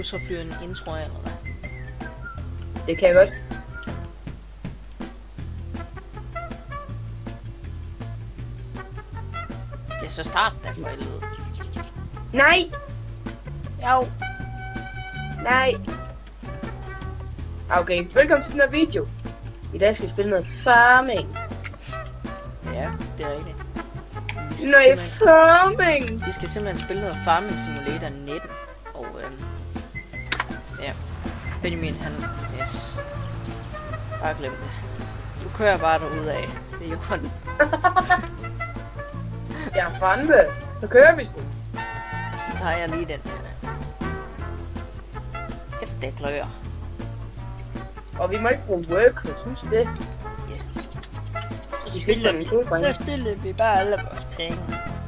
så fyre en intro af, eller hvad? Det kan jeg godt. Det er så start der for helvede. Nej! Jo. Nej! Okay, velkommen til den her video. I dag skal vi spille noget farming. Ja, det er rigtigt. Noget farming! Vi skal simpelthen spille noget Farming Simulator 19. Og ja, Benjamin han, yes. Bare glem det. Du kører bare derudad. Det er jo kun. Ja, fandme. Så kører vi sgu. Så tager jeg lige den her. Efter det klør. Og vi må ikke bruge workers, husk det. Vi skal ikke bruge to spring. Så spiller vi bare alle vores penge.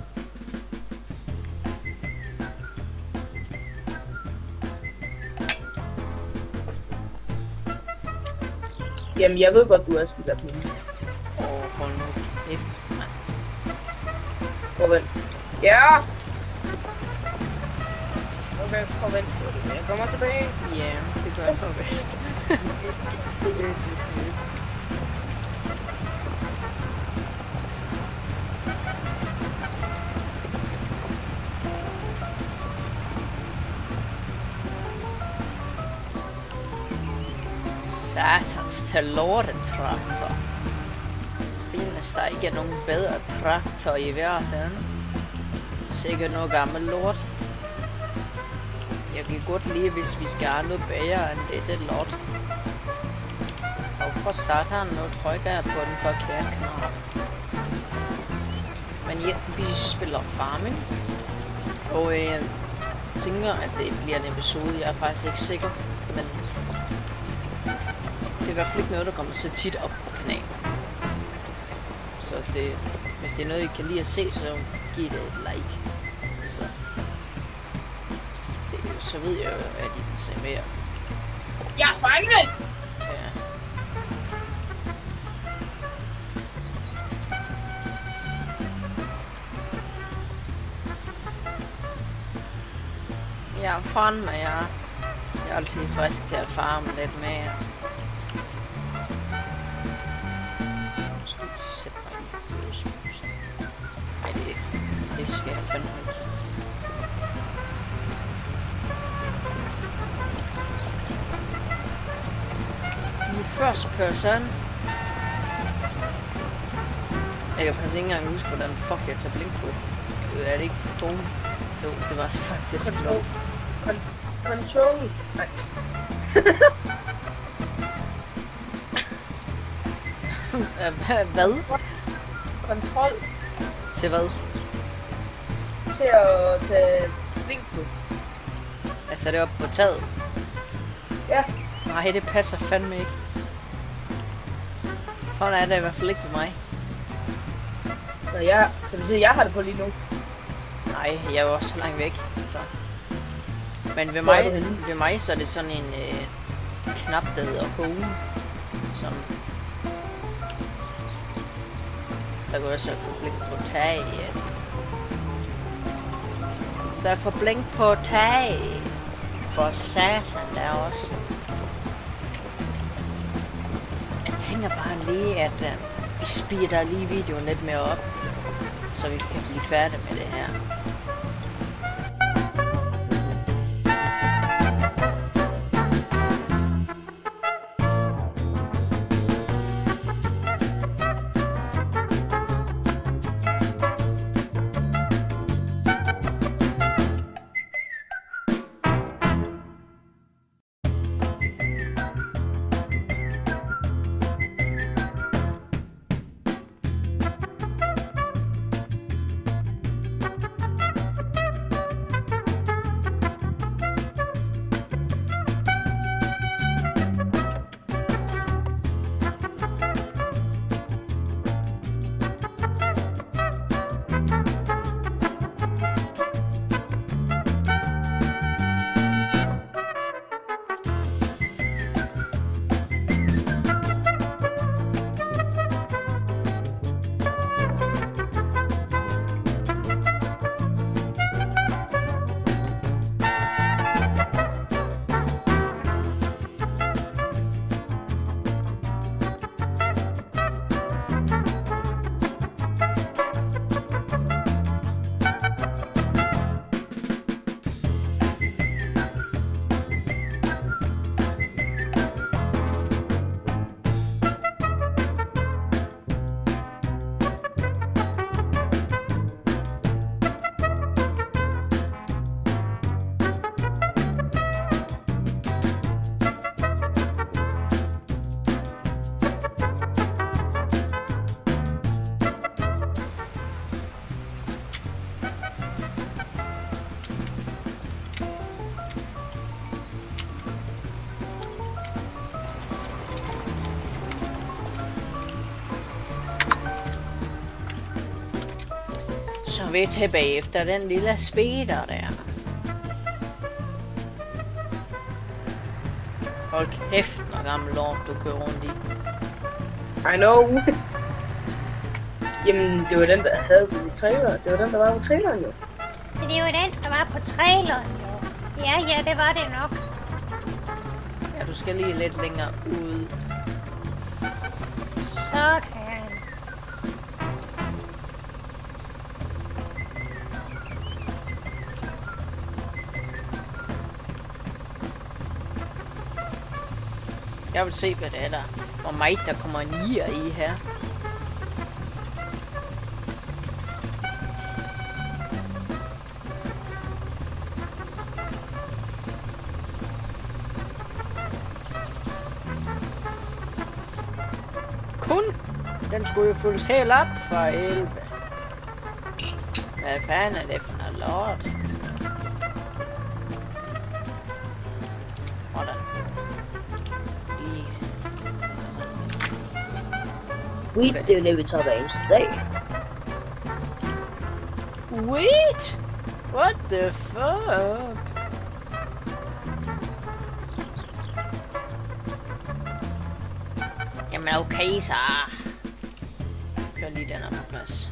Jamen, jeg ved godt, du har spillet penge. Hold nu kæft, mand. Forvent. Ja! Okay, forvent. Jeg kommer tilbage. Ja, det gør jeg for vist. Satans til lortetraktor. Findes der ikke nogen bedre traktor i verden? Sikkert noget gammel lort. Jeg kan godt lide, hvis vi skal have noget bedre end dette lort. Og for satan, nu trykker jeg på den forkerte knap. Men ja, vi spiller farming. Og jeg tænker, at det bliver en episode. Jeg er faktisk ikke sikker. Men det er i hvert fald ikke noget, der kommer så tit op på kanalen. Så det, hvis det er noget, I kan lide at se, så giv det et like. Så ved jeg jo, at I vil se mere. Ja, fandme! Ja. Ja, fandme, ja. Jeg er altid frisk til at farme lidt mere. Måske sætte mig i fødselsmusen. Ej, det skal jeg fandme ikke. First person. Jeg kan faktisk ikke engang huske, hvordan fuck jeg tager blink på. Er det ikke drone? Jo, det var det faktisk. Control. Control. Nej. Hvad? Kontrol. Til hvad? Til at tage blink på. Altså, det er oppe på taget? Ja. Nej, det passer fandme ikke. Sådan er det i hvert fald ikke for mig. Nå, kan du se, jeg har det på lige nu. Nej, jeg er jo også så langt væk. Så. Men ved mig så er det sådan en knap, der hedder home. Som der kan også få blink på tag. Ja. Så jeg får blink på tag. For satan der også. Jeg tænker bare lige, at vi speeder lige videoen lidt mere op, så vi kan blive færdige med det her. så vi tilbage efter den lille speeder der. Hold kæft, når gammel lort du kører rundt i. I know. Jamen, det var den, der havde til trailer. Det var den, der var på traileren jo. Det var den, der var på traileren jo. Ja, det var det nok. Ja, du skal lige lidt længere ud. Sådan. Jeg vil se, hvad det er der. Hvor meget der kommer en gear i her. Kun. Den skulle jo fyldes helt op for 11. Hvad fanden er det for noget lort? Hvordan? Wheat, det er jo det, vi tager hver eneste dag. Wait! What the fuck? Jamen okay så. Kør lige den op på plads.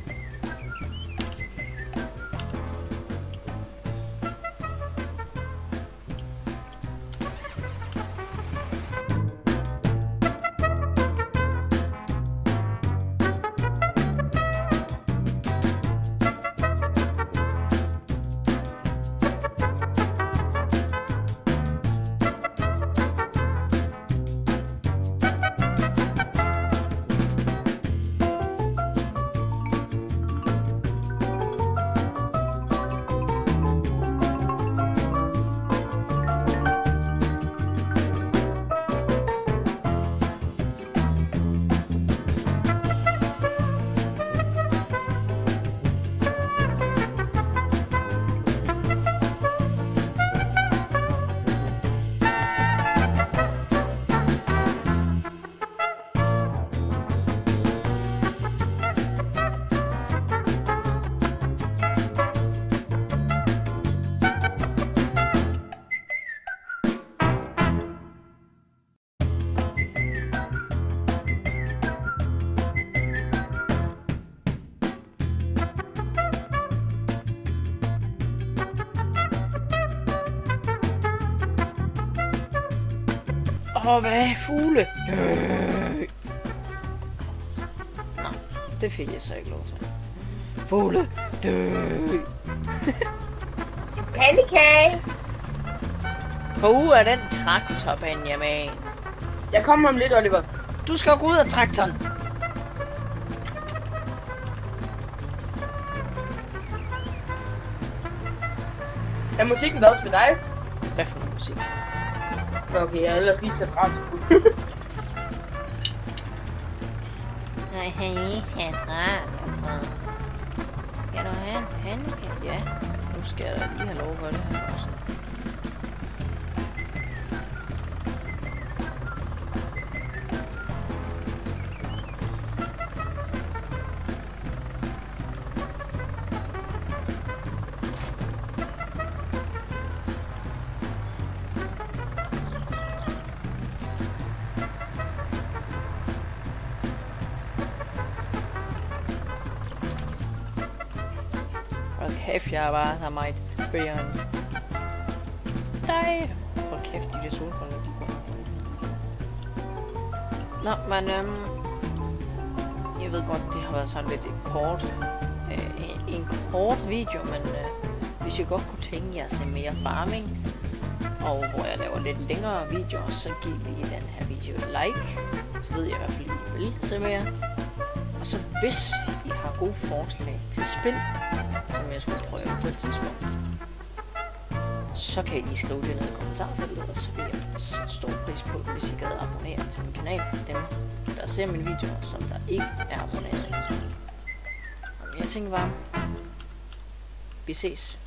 Hvad er fugle? Nå, det fik jeg så ikke lov til. Fugle. Pandekage! Hvor er den traktor, Benjamin? Jeg kommer om lidt, Oliver. Du skal gå ud af traktoren. Er musikken der også ved dig? Hvad for noget musik? Okay, jeg har ellers lige sat radio. Nej, han har ikke sat radio på. Skal du have en pandekage? Ja. Nu skal jeg da lige have lov for det her også. Kæft, jeg er bare så meget bedre end dig. Hold kæft, de der solbriller, de går. Nå, men jeg ved godt, det har været sådan lidt en kort video, men hvis I godt kunne tænke jer at se mere farming, og hvor jeg laver lidt længere videoer, så giv lige den her video et like. Så ved jeg i hvert fald, I vil se mere. Og så hvis I har gode forslag til spil, som jeg skulle prøve på et tidspunkt, så kan I lige skrive det ned i kommentarfeltet, og så vil jeg sætte stor pris på, hvis I gad abonnere til min kanal. Dem, der ser mine videoer, som der ikke er abonneret. Jeg tænker bare, vi ses.